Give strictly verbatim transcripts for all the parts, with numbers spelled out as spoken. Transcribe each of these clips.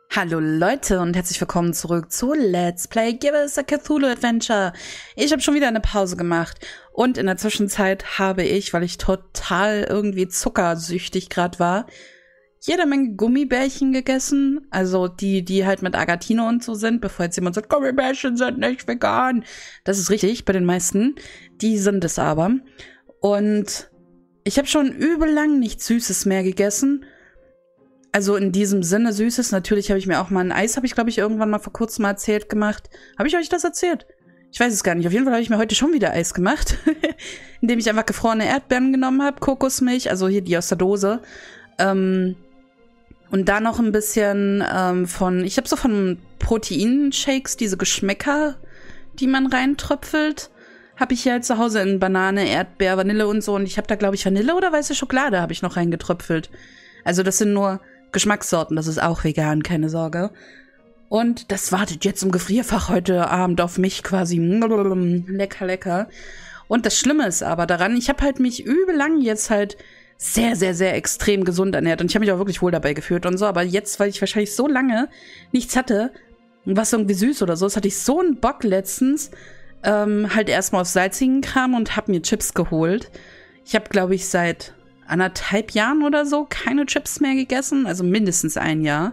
Hallo Leute und herzlich willkommen zurück zu Let's Play Give Us a Cthulhu Adventure. Ich habe schon wieder eine Pause gemacht und in der Zwischenzeit habe ich, weil ich total irgendwie zuckersüchtig gerade war, jede Menge Gummibärchen gegessen. Also die, die halt mit Agatino und so sind, bevor jetzt jemand sagt, Gummibärchen sind nicht vegan. Das ist richtig, bei den meisten. Die sind es aber. Und ich habe schon übel lang nichts Süßes mehr gegessen. Also in diesem Sinne Süßes. Natürlich habe ich mir auch mal ein Eis, habe ich glaube ich irgendwann mal vor kurzem mal erzählt gemacht. Habe ich euch das erzählt? Ich weiß es gar nicht. Auf jeden Fall habe ich mir heute schon wieder Eis gemacht, indem ich einfach gefrorene Erdbeeren genommen habe, Kokosmilch, also hier die aus der Dose. Ähm, und da noch ein bisschen ähm, von, ich habe so von Proteinshakes, diese Geschmäcker, die man reintröpfelt, habe ich hier halt zu Hause in Banane, Erdbeer, Vanille und so. Und ich habe da glaube ich Vanille oder weiße Schokolade habe ich noch reingetröpfelt. Also das sind nur Geschmackssorten, das ist auch vegan, keine Sorge. Und das wartet jetzt im Gefrierfach heute Abend auf mich quasi. Lecker, lecker. Und das Schlimme ist aber daran, ich habe halt mich übel lang jetzt halt sehr, sehr, sehr extrem gesund ernährt. Und ich habe mich auch wirklich wohl dabei gefühlt und so. Aber jetzt, weil ich wahrscheinlich so lange nichts hatte, was irgendwie süß oder so, das hatte ich so einen Bock letztens, ähm, halt erstmal auf salzigen Kram und habe mir Chips geholt. Ich habe, glaube ich, seit anderthalb Jahren oder so keine Chips mehr gegessen, also mindestens ein Jahr.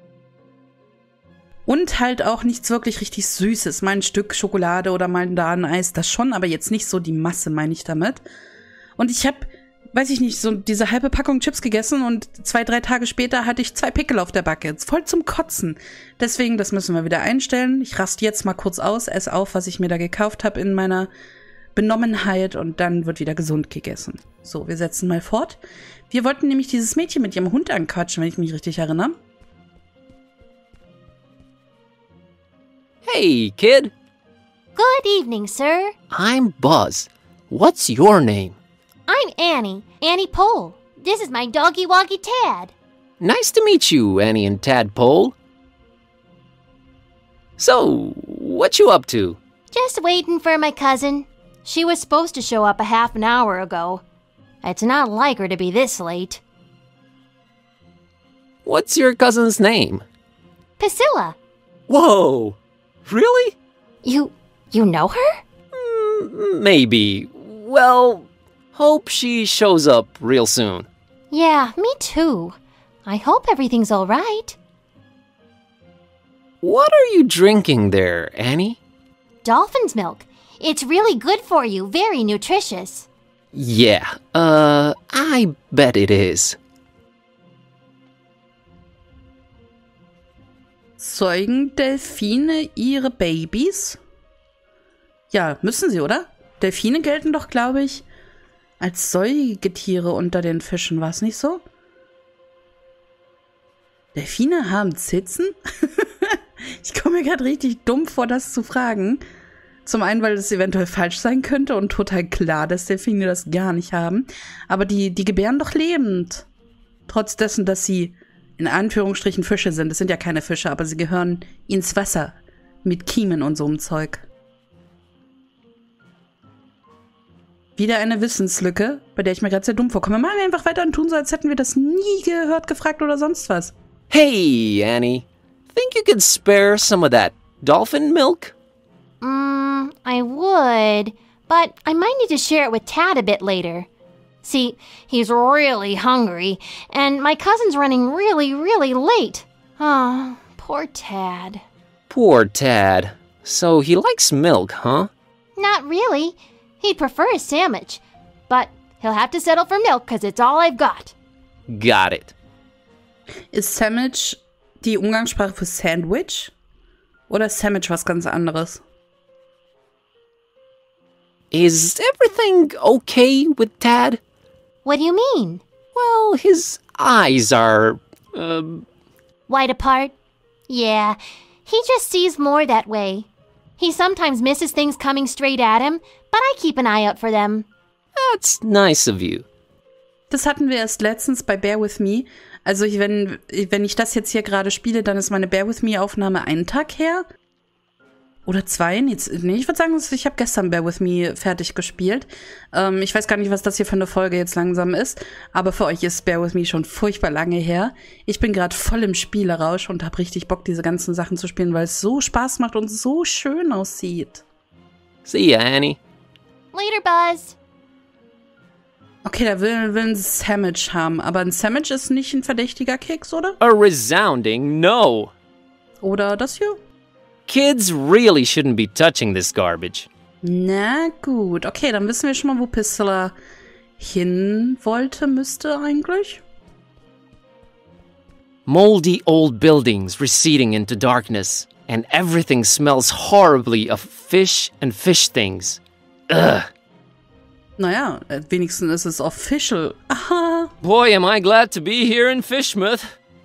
Und halt auch nichts wirklich richtig Süßes, mal ein Stück Schokolade oder mal ein Dadeneis, das schon, aber jetzt nicht so die Masse, meine ich damit. Und ich habe, weiß ich nicht, so diese halbe Packung Chips gegessen und zwei, drei Tage später hatte ich zwei Pickel auf der Backe, jetzt voll zum Kotzen. Deswegen, das müssen wir wieder einstellen. Ich raste jetzt mal kurz aus, esse auf, was ich mir da gekauft habe in meiner Benommenheit und dann wird wieder gesund gegessen. So, wir setzen mal fort. Wir wollten nämlich dieses Mädchen mit ihrem Hund anquatschen, wenn ich mich richtig erinnere. Hey, kid. Good evening, sir. I'm Buzz. What's your name? I'm Annie, Annie Pole. This is my doggy woggy Tad. Nice to meet you, Annie and Tadpole. So, what you up to? Just waiting for my cousin. She was supposed to show up a half an hour ago. It's not like her to be this late. What's your cousin's name? Priscilla. Whoa! Really? You... you know her? Mm, maybe. Well, hope she shows up real soon. Yeah, me too. I hope everything's all right. What are you drinking there, Annie? Dolphin's milk. It's really good for you, very nutritious. Yeah, uh, I bet it is. Zeugen Delfine ihre Babys? Ja, müssen sie, oder? Delfine gelten doch, glaube ich, als Säugetiere unter den Fischen, war es nicht so? Delfine haben Zitzen? Ich komme mir gerade richtig dumm vor, das zu fragen. Zum einen, weil das eventuell falsch sein könnte und total klar, dass Delfine das gar nicht haben. Aber die, die gebären doch lebend. Trotz dessen, dass sie in Anführungsstrichen Fische sind. Das sind ja keine Fische, aber sie gehören ins Wasser. Mit Kiemen und so einem Zeug. Wieder eine Wissenslücke, bei der ich mir gerade sehr dumm vorkomme. Machen wir einfach weiter und tun so, als hätten wir das nie gehört, gefragt oder sonst was. Hey, Annie. Think you could spare some of that dolphin milk? Mm, I would, but I might need to share it with Tad a bit later. See, he's really hungry, and my cousin's running really, really late. Oh, poor Tad. Poor Tad. So he likes milk, huh? Not really. He'd prefer a sandwich, but he'll have to settle for milk because it's all I've got. Got it. Ist Sandwich die Umgangssprache für Sandwich? Oder ist Sandwich was ganz anderes? Is everything okay with Tad? What do you mean? Well, his eyes are, um... Wide apart? Yeah, he just sees more that way. He sometimes misses things coming straight at him, but I keep an eye out for them. That's nice of you. Das hatten wir erst letztens bei Bear With Me. Also ich, wenn, wenn ich das jetzt hier gerade spiele, dann ist meine Bear With Me Aufnahme einen Tag her. Oder zwei? Nee, nee ich würde sagen, ich habe gestern Bear With Me fertig gespielt. Ähm, ich weiß gar nicht, was das hier für eine Folge jetzt langsam ist. Aber für euch ist Bear With Me schon furchtbar lange her. Ich bin gerade voll im Spielerausch und habe richtig Bock, diese ganzen Sachen zu spielen, weil es so Spaß macht und so schön aussieht. See ya, Annie. Later, Buzz. Okay, der will, will ein Sandwich haben. Aber ein Sandwich ist nicht ein verdächtiger Keks, oder? A resounding no. Oder das hier? Kids really shouldn't be touching this garbage. Na gut. Okay, dann wissen wir schon mal, wo Priscilla hin wollte, müsste eigentlich. Moldy old buildings receding into darkness, and everything smells horribly of fish and fish things. Ugh. Naja, wenigstens ist es official. Aha. Boy, am I glad to be here in Fishmouth.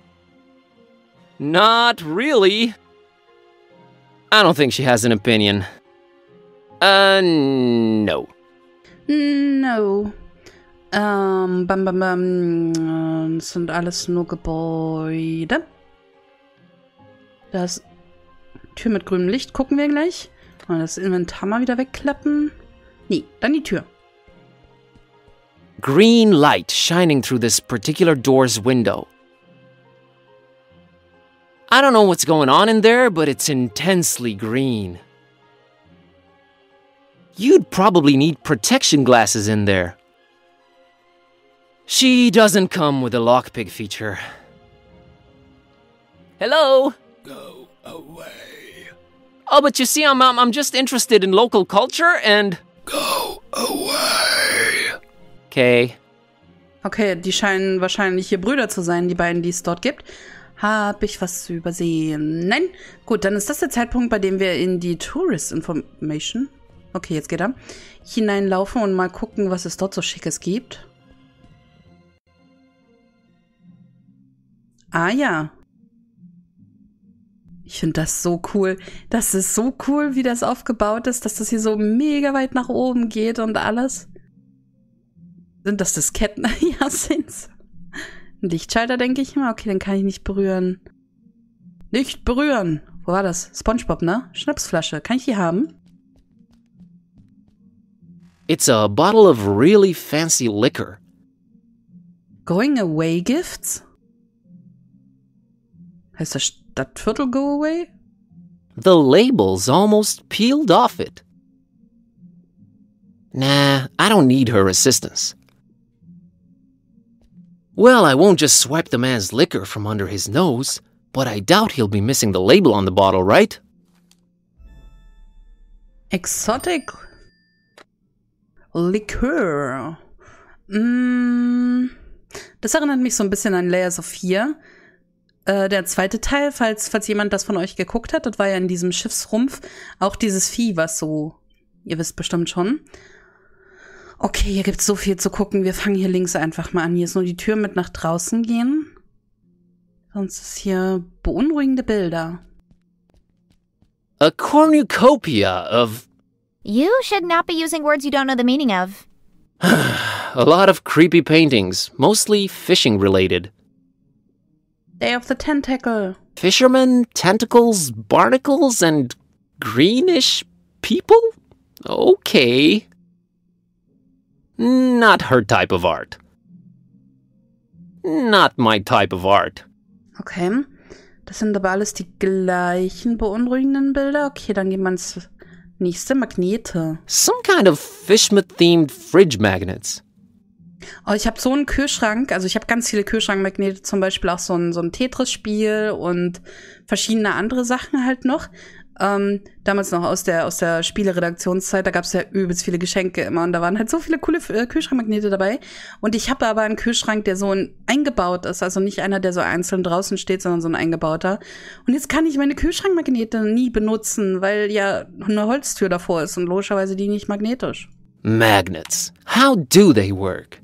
Not really. I don't think she has an opinion. Uh, no. No. Ähm, bam, bam, bam. Das sind alles nur Gebäude. Das Tür mit grünem Licht gucken wir gleich. Mal das Inventar mal wieder wegklappen. Nee, dann die Tür. Green light shining through this particular door's window. I don't know what's going on in there, but it's intensely green. You'd probably need protection glasses in there. She doesn't come with a lockpick feature. Hello? Go away. Oh, but you see, I'm, I'm, I'm just interested in local culture and... Go away. Okay. Okay, die scheinen wahrscheinlich hier Brüder zu sein, die beiden, die es dort gibt. Habe ich was zu übersehen? Nein? Gut, dann ist das der Zeitpunkt, bei dem wir in die Tourist Information, okay, jetzt geht er, hineinlaufen und mal gucken, was es dort so Schickes gibt. Ah ja. Ich finde das so cool. Das ist so cool, wie das aufgebaut ist, dass das hier so mega weit nach oben geht und alles. Sind das Disketten? Ja, sind's. Ein Lichtschalter, denke ich mal. Okay, den kann ich nicht berühren. Nicht berühren! Wo war das? SpongeBob, ne? Schnapsflasche. Kann ich die haben? It's a bottle of really fancy liquor. Going away gifts? Heißt das Stadtviertel Go Away? The label's almost peeled off it. Nah, I don't need her assistance. Well, I won't just swipe the man's liquor from under his nose, but I doubt he'll be missing the label on the bottle, right? Exotic Liqueur. Mm, das erinnert mich so ein bisschen an Layers of Fear. Äh, der zweite Teil, falls, falls jemand das von euch geguckt hat, das war ja in diesem Schiffsrumpf auch dieses Vieh, was so, ihr wisst bestimmt schon. Okay, hier gibt's so viel zu gucken. Wir fangen hier links einfach mal an. Hier ist nur die Tür mit nach draußen gehen. Sonst ist hier beunruhigende Bilder. A cornucopia of... You should not be using words you don't know the meaning of. a lot of creepy paintings, mostly fishing related. Day of the Tentacle. Fishermen, tentacles, barnacles, and greenish people? Okay. Not her type of art. Not my type of art. Okay. Das sind aber alles die gleichen beunruhigenden Bilder. Okay, dann gehen wir ins nächste. Magnete. Some kind of Fishmouth-themed fridge magnets. Oh, ich habe so einen Kühlschrank. Also ich habe ganz viele Kühlschrankmagnete. Zum Beispiel auch so ein, so ein Tetris-Spiel und verschiedene andere Sachen halt noch. Ähm, damals noch aus der aus der Spieleredaktionszeit, da gab es ja übelst viele Geschenke immer und da waren halt so viele coole äh, Kühlschrankmagnete dabei. Und ich habe aber einen Kühlschrank, der so ein eingebaut ist, also nicht einer, der so einzeln draußen steht, sondern so ein eingebauter. Und jetzt kann ich meine Kühlschrankmagnete nie benutzen, weil ja eine Holztür davor ist und logischerweise die nicht magnetisch. Magnets. How do they work?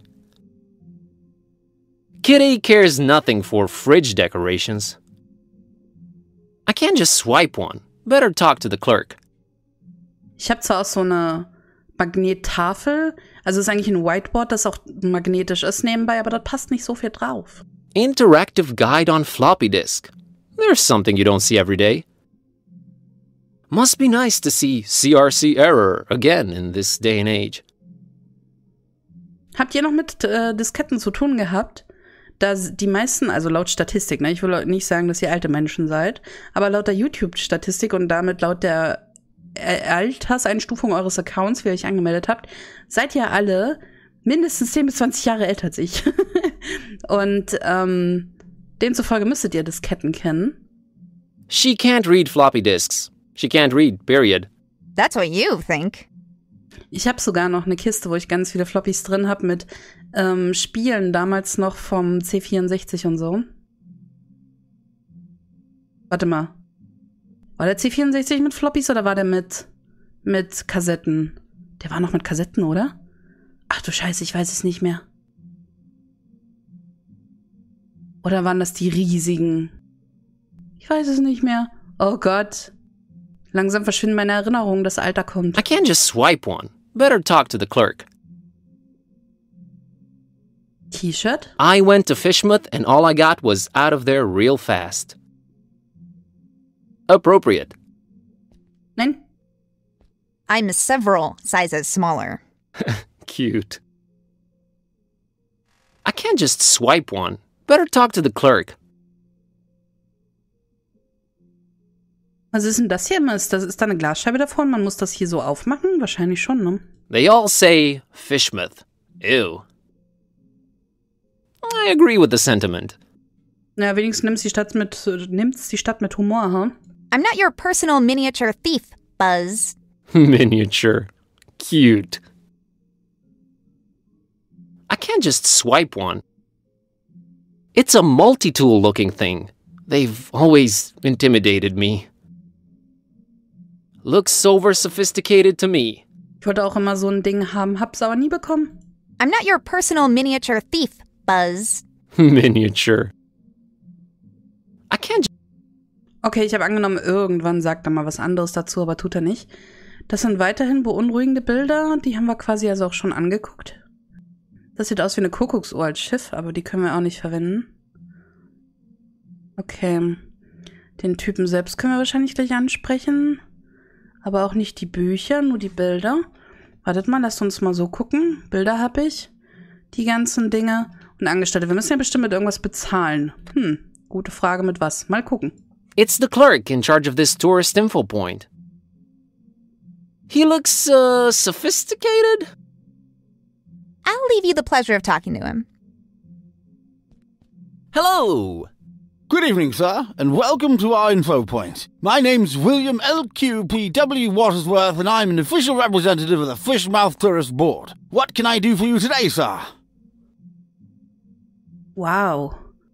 Kitty cares nothing for fridge decorations. I can't just swipe one. Better talk to the clerk. Ich habe zwar auch so eine Magnettafel, also ist eigentlich ein Whiteboard, das auch magnetisch ist nebenbei, aber da passt nicht so viel drauf. Interactive guide on floppy disk. There's something you don't see every day. Must be nice to see C R C error again in this day and age. Habt ihr noch mit äh, Disketten zu tun gehabt? Da die meisten, also laut Statistik, ne, ich will nicht sagen, dass ihr alte Menschen seid, aber laut der YouTube-Statistik und damit laut der Alterseinstufung eures Accounts, wie ihr euch angemeldet habt, seid ihr alle mindestens zehn bis zwanzig Jahre älter als ich. Und ähm, demzufolge müsstet ihr Disketten kennen. She can't read floppy disks. She can't read, period. That's what you think. Ich habe sogar noch eine Kiste, wo ich ganz viele Floppies drin habe mit ähm, Spielen, damals noch vom C vierundsechzig und so. Warte mal. War der C vierundsechzig mit Floppies oder war der mit, mit Kassetten? Der war noch mit Kassetten, oder? Ach du Scheiße, ich weiß es nicht mehr. Oder waren das die riesigen? Ich weiß es nicht mehr. Oh Gott. Langsam verschwinden meine Erinnerungen, das Alter kommt. I can't just swipe one. Better talk to the clerk. T-Shirt? I went to Fishmouth and all I got was out of there real fast. Appropriate. Nein? I'm several sizes smaller. Cute. I can't just swipe one. Better talk to the clerk. Was ist denn das hier? Ist, das, ist da eine Glasscheibe davor und man muss das hier so aufmachen? Wahrscheinlich schon, ne? They all say Fishmouth. Ew. I agree with the sentiment. Na, wenigstens nimmt's die Stadt mit, nimmt's die Stadt mit Humor, ha? Huh? I'm not your personal miniature thief, Buzz. Miniature. Cute. I can't just swipe one. It's a multi-tool looking thing. They've always intimidated me. Looks over sophisticated to me. Ich wollte auch immer so ein Ding haben, hab's aber nie bekommen. I'm not your personal miniature thief, Buzz. Miniature. I can't. Okay, ich habe angenommen, irgendwann sagt er mal was anderes dazu, aber tut er nicht. Das sind weiterhin beunruhigende Bilder, die haben wir quasi also auch schon angeguckt. Das sieht aus wie eine Kuckucksuhr als Schiff, aber die können wir auch nicht verwenden. Okay. Den Typen selbst können wir wahrscheinlich gleich ansprechen. Aber auch nicht die Bücher, nur die Bilder. Wartet mal, lasst uns mal so gucken. Bilder habe ich. Die ganzen Dinge. Und Angestellte, wir müssen ja bestimmt mit irgendwas bezahlen. Hm, gute Frage, mit was? Mal gucken. It's the clerk in charge of this tourist info point. He looks, uh, sophisticated? I'll leave you the pleasure of talking to him. Hello! Good evening, sir, and welcome to our info point. My name's William L Q P W Watersworth, and I'm an official representative of the Fishmouth Tourist Board. What can I do for you today, sir? Wow.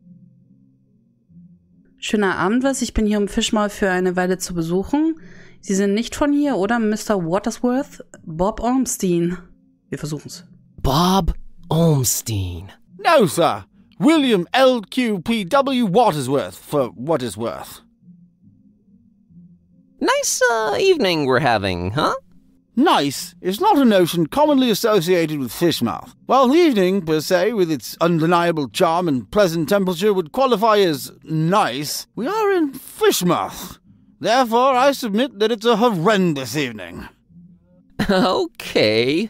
Schöner Abend, was? Ich bin hier, um Fishmouth für eine Weile zu besuchen. Sie sind nicht von hier, oder, Mister Watersworth? Bob Ormstein. Wir versuchen's. Bob Ormstein. No, sir. William L Q P W Watersworth, for what it's worth. Nice, uh, evening we're having, huh? Nice is not a notion commonly associated with Fishmouth. While the evening, per se, with its undeniable charm and pleasant temperature, would qualify as nice, we are in Fishmouth. Therefore, I submit that it's a horrendous evening. Okay.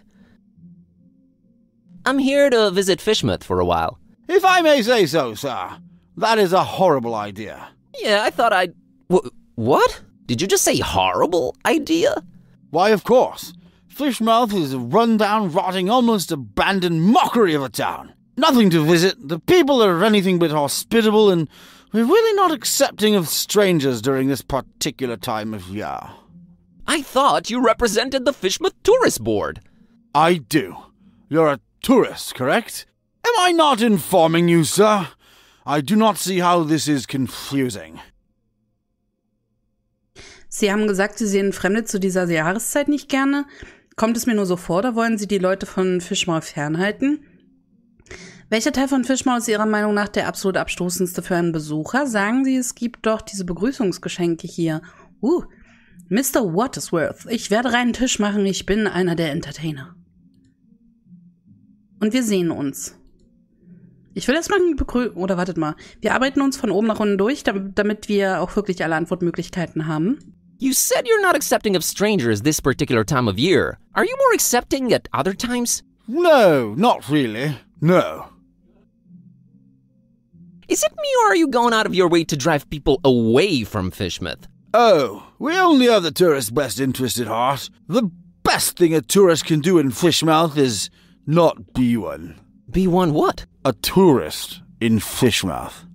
I'm here to visit Fishmouth for a while. If I may say so, sir, that is a horrible idea. Yeah, I thought I'd... W- what? Did you just say horrible idea? Why, of course. Fishmouth is a run-down, rotting, almost abandoned mockery of a town. Nothing to visit, the people are anything but hospitable, and we're really not accepting of strangers during this particular time of year. I thought you represented the Fishmouth Tourist Board. I do. You're a tourist, correct? Am I not informing you, sir? I do not see how this is confusing. Sie haben gesagt, Sie sehen Fremde zu dieser Jahreszeit nicht gerne. Kommt es mir nur so vor, oder wollen Sie die Leute von Fishmouth fernhalten? Welcher Teil von Fishmouth ist Ihrer Meinung nach der absolut abstoßendste für einen Besucher? Sagen Sie, es gibt doch diese Begrüßungsgeschenke hier. Uh, Mister Watersworth, ich werde reinen Tisch machen, ich bin einer der Entertainer. Und wir sehen uns. Ich will erstmal begrüßen, oder wartet mal. Wir arbeiten uns von oben nach unten durch, damit wir auch wirklich alle Antwortmöglichkeiten haben. You said you're not accepting of strangers this particular time of year. Are you more accepting at other times? No, not really. No. Is it me or are you going out of your way to drive people away from Fishmouth? Oh, we only have the tourist's best interest at heart. The best thing a tourist can do in Fishmouth is not be one. Be one what? A tourist in Fishmouth.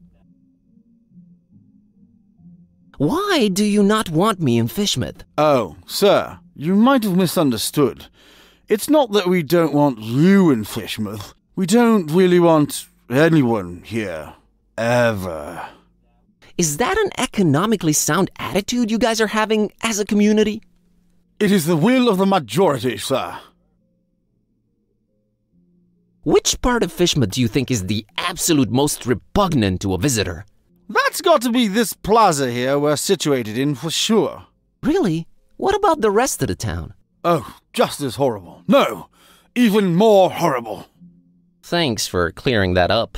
Why do you not want me in Fishmouth? Oh, sir, you might have misunderstood. It's not that we don't want you in Fishmouth. We don't really want anyone here. Ever. Is that an economically sound attitude you guys are having as a community? It is the will of the majority, sir. Which part of Fishmouth do you think is the absolute most repugnant to a visitor? That's got to be this plaza here we're situated in for sure. Really? What about the rest of the town? Oh, just as horrible. No, even more horrible. Thanks for clearing that up.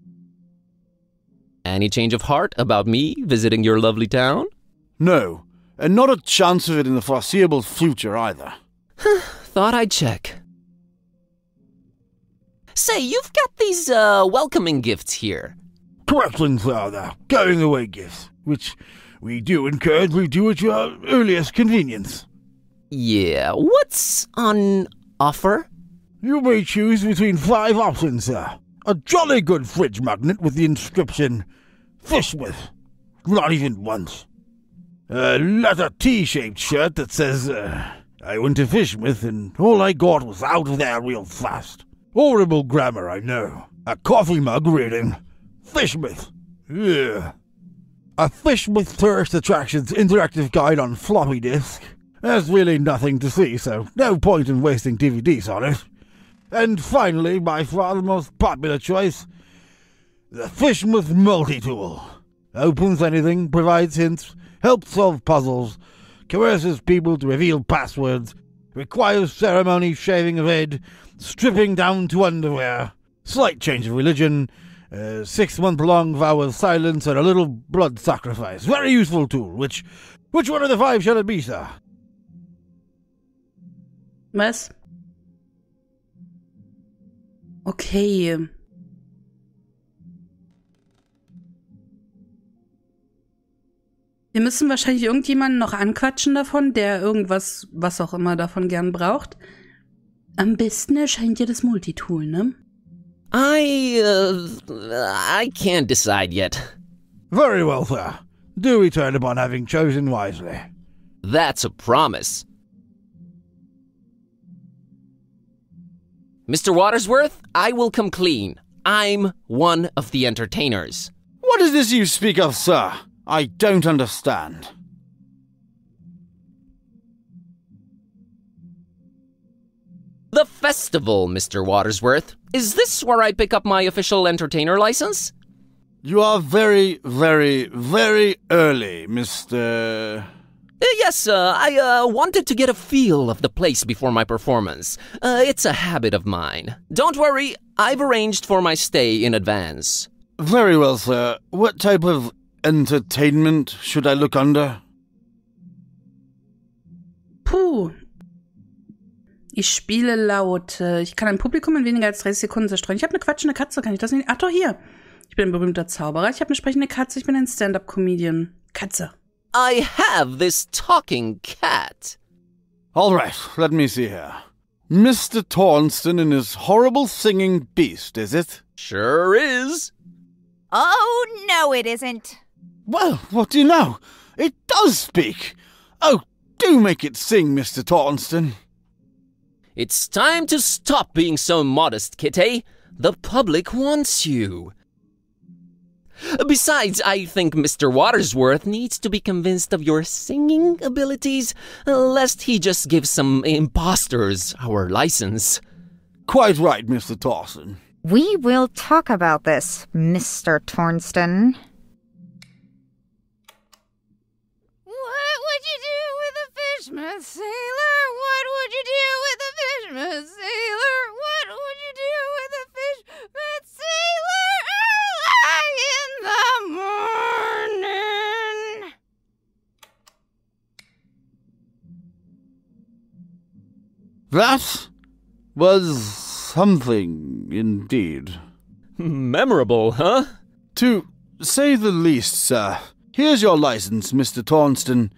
Any change of heart about me visiting your lovely town? No, and not a chance of it in the foreseeable future either. Thought I'd check. Say, you've got these, uh, welcoming gifts here. Corrections are the going away gifts, which we do encourage we do at your earliest convenience. Yeah, what's on offer? You may choose between five options, sir. A jolly good fridge magnet with the inscription, Fishmouth. Not even once. A leather T-shaped shirt that says, uh, I went to Fishmouth and all I got was out of there real fast. Horrible grammar, I know. A coffee mug reading, Fishmouth. Yeah. A Fishmouth Tourist Attractions interactive guide on floppy disk. There's really nothing to see, so no point in wasting D V Ds on it. And finally, by far the most popular choice, the Fishmouth Multi-Tool. Opens anything, provides hints, helps solve puzzles, coerces people to reveal passwords, requires ceremony, shaving of head, stripping down to underwear, slight change of religion, a six-month-long vow of silence, and a little blood sacrifice. Very useful tool. Which, which one of the five shall it be, sir? Was? Okay. Wir müssen wahrscheinlich irgendjemanden noch anquatschen davon, der irgendwas, was auch immer davon gern braucht. Am besten erscheint ja das Multitool, ne? I, uh, I can't decide yet. Very well, sir. Do return upon having chosen wisely. That's a promise. Mister Watersworth, I will come clean. I'm one of the entertainers. What is this you speak of, sir? I don't understand. The festival, Mister Watersworth. Is this where I pick up my official entertainer license? You are very, very, very early, Mister Uh, yes, uh, I uh, wanted to get a feel of the place before my performance. Uh, it's a habit of mine. Don't worry, I've arranged for my stay in advance. Very well, sir. What type of entertainment should I look under? Puh. Ich spiele laut. Ich kann ein Publikum in weniger als dreißig Sekunden zerstreuen. Ich habe eine quatschende Katze, kann ich das nicht? Ach doch, hier. Ich bin ein berühmter Zauberer. Ich habe eine sprechende Katze. Ich bin ein Stand-up-Comedian. Katze. I have this talking cat. All right, let me see here. Mister Tornston and his horrible singing beast, is it? Sure is. Oh, no, it isn't. Well, what do you know? It does speak. Oh, do make it sing, Mister Tornston. It's time to stop being so modest, Kitty. The public wants you. Besides, I think Mister Watersworth needs to be convinced of your singing abilities, lest he just give some imposters our license. Quite right, Mister Tornston. We will talk about this, Mister Tornston. What would you do with a Fishmouth sailor? What would you do with a Fishmouth sailor? What would you do with a Fishmouth sailor early in the morning? That was something indeed. Memorable, huh? To say the least, sir. Here's your license, Mister Tornston.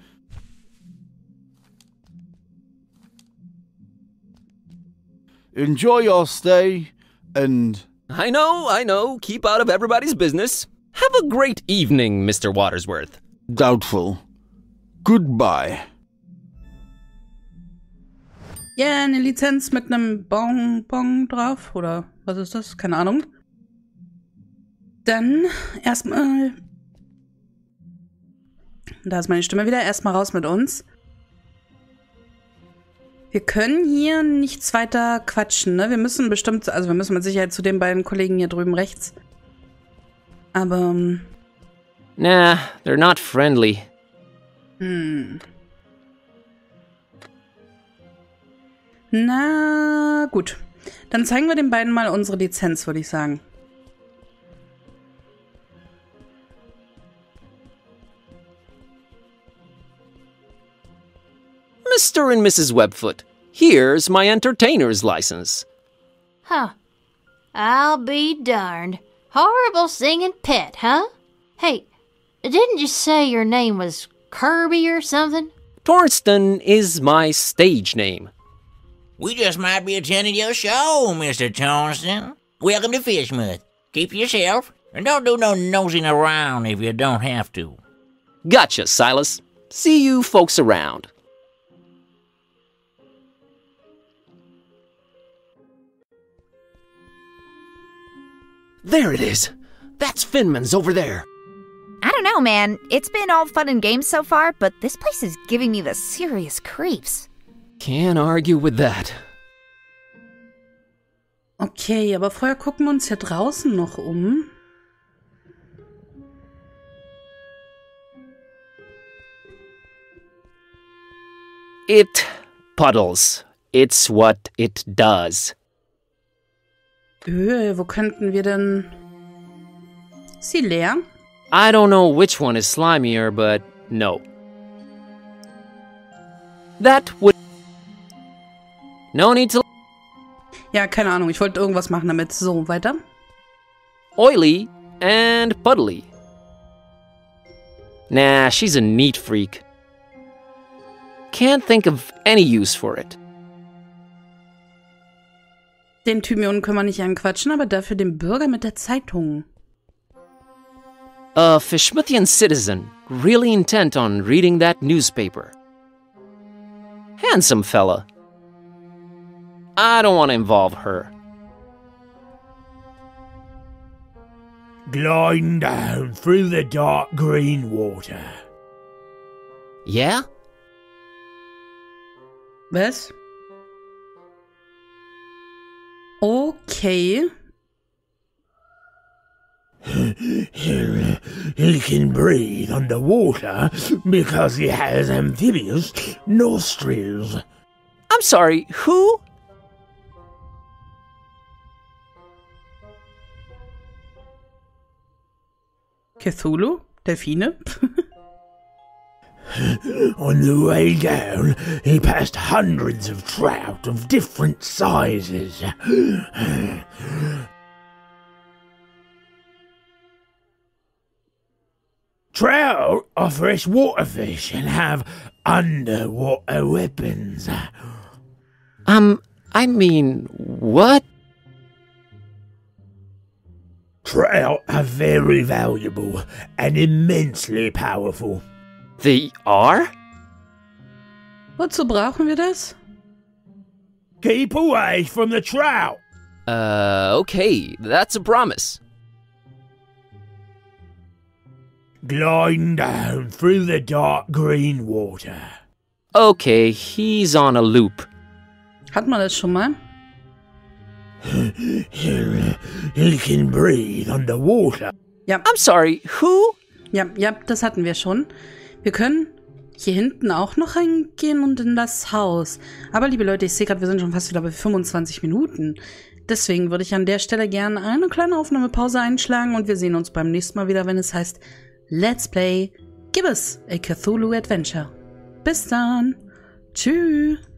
Enjoy your stay, and... I know, I know. Keep out of everybody's business. Have a great evening, Mister Watersworth. Doubtful. Goodbye. Ja, yeah, eine Lizenz mit einem Bonbon drauf, oder was ist das? Keine Ahnung. Dann erstmal... Da ist meine Stimme wieder. Erstmal raus mit uns. Wir können hier nichts weiter quatschen, ne? Wir müssen bestimmt, also wir müssen mit Sicherheit zu den beiden Kollegen hier drüben rechts. Aber... Nah, they're not friendly. Hm. Na gut. Dann zeigen wir den beiden mal unsere Lizenz, würde ich sagen. Mister and Missus Webfoot, here's my entertainer's license. Huh. I'll be darned. Horrible singing pet, huh? Hey, didn't you say your name was Kirby or something? Tornston is my stage name. We just might be attending your show, Mister Tornston. Welcome to Fishmouth. Keep yourself, and don't do no nosing around if you don't have to. Gotcha, Silas. See you folks around. There it is. That's Finman's over there. I don't know, man. It's been all fun and games so far, but this place is giving me the serious creeps. Can't argue with that. Okay, aber vorher gucken wir uns hier draußen noch um. It puddles. It's what it does. Öh, wo könnten wir denn... Ist sie leer? I don't know which one is slimier, but no. That would... No need to... Ja, keine Ahnung. Ich wollte irgendwas machen damit. So, weiter. Oily and puddly. Nah, she's a neat freak. Can't think of any use for it. Den Thymion können wir nicht anquatschen, aber dafür den Bürger mit der Zeitung. A Fishmouthian citizen, really intent on reading that newspaper. Handsome fella. I don't want to involve her. Gliding down through the dark green water. Yeah? Was? Okay. He can breathe underwater because he has amphibious nostrils. I'm sorry, who? Cthulhu? Delfine? On the way down, he passed hundreds of trout of different sizes. Trout are freshwater fish and have underwater weapons. Um, I mean, what? Trout are very valuable and immensely powerful. They are? Wozu brauchen wir das? Keep away from the trout. Uh, okay, that's a promise. Gliding down through the dark green water. Okay, he's on a loop. Hat man das schon mal? He, he can breathe underwater. Ja. I'm sorry, who? Ja, ja, das hatten wir schon. Wir können hier hinten auch noch reingehen und in das Haus. Aber liebe Leute, ich sehe gerade, wir sind schon fast wieder bei fünfundzwanzig Minuten. Deswegen würde ich an der Stelle gerne eine kleine Aufnahmepause einschlagen und wir sehen uns beim nächsten Mal wieder, wenn es heißt Let's Play Give Us a Cthulhu Adventure. Bis dann. Tschüss.